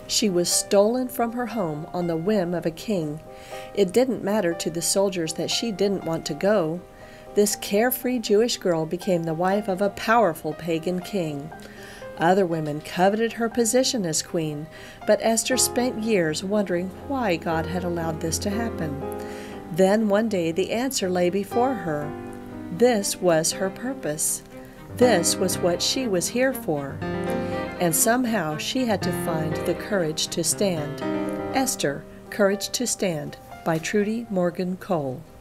She was stolen from her home on the whim of a king. It didn't matter to the soldiers that she didn't want to go. This carefree Jewish girl became the wife of a powerful pagan king. Other women coveted her position as queen, but Esther spent years wondering why God had allowed this to happen. Then one day the answer lay before her. This was her purpose. This was what she was here for. And somehow she had to find the courage to stand. Esther, Courage to Stand by Trudy Morgan Cole.